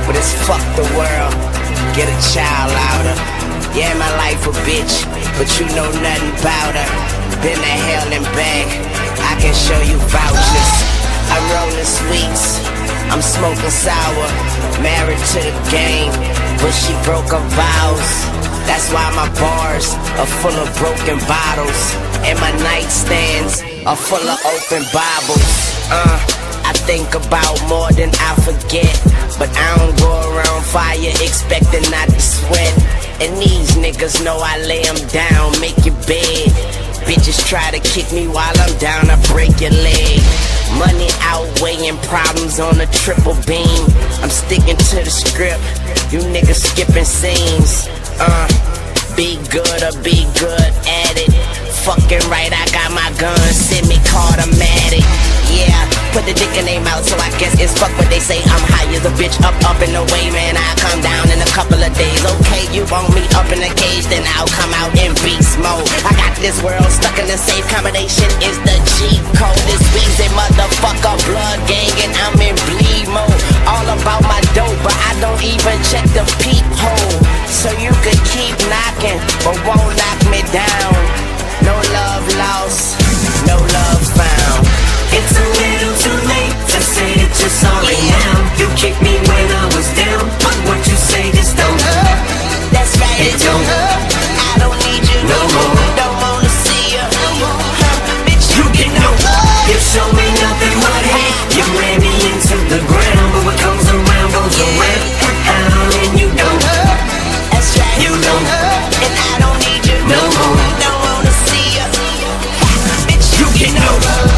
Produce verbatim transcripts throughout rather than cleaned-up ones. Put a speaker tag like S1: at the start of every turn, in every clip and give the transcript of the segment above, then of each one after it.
S1: but it's fuck the world, get a child out her. Yeah, my life a bitch, but you know nothing about her. Been to hell and back, I can show you vouchers. I'm rolling sweets, I'm smoking sour. Married to the game, but she broke her vows. That's why my bars are full of broken bottles, and my nightstands are full of open Bibles. Uh, I think about more than I forget, but I don't go around fire expecting not to sweat. And these niggas know I lay them down, make your bed. Bitches try to kick me while I'm down, I break your leg. Money outweighing problems on a triple beam. I'm sticking to the script, you niggas skipping scenes. Uh, be good or be good at it. Fucking right, I got my gun, semi-automatic. Yeah, put the dick in their mouth, so I guess it's fuck what they say. I'm high as a bitch, up, up and away, man. I come down in a couple of days. Okay, you want me up in a cage, then I'll come out in beast mode. I got this world stuck in the safe combination, is the G code. This busy motherfucker, blood gang, and I'm in bleed mode. All about my dope, but I don't even check the peephole. So you could keep knocking, but won't knock me down. No love lost, no love found.
S2: It's a little too late to say that you're sorry now. You kicked me when I was down, but what you say just don't hurt.
S1: That's right,
S2: it don't hurt.
S1: I don't need you
S2: no more.
S1: Don't wanna see you no more. Huh, bitch,
S2: you get no love. You show me nothing but hate. You ran me into the ground, but what comes around goes around. And you don't hurt.
S1: That's right,
S2: you don't hurt.
S1: And I don't need you
S2: no more.
S1: Don't wanna see you, bitch.
S2: You get no love.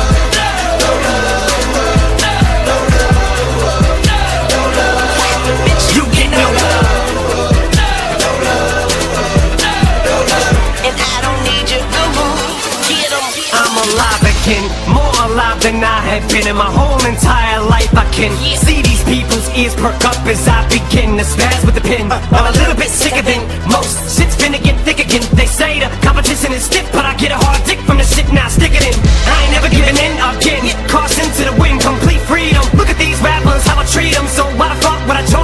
S2: More alive than I have been in my whole entire life. I can yeah. see these people's ears perk up as I begin to spaz with the pen. I'm a little bit sicker than most. Shit's finna get thick again. They say the competition is stiff, but I get a hard dick from the shit, now stick it in. I ain't never giving in again. Caution to the wind, complete freedom. Look at these rappers, how I treat them. So why the fuck would I join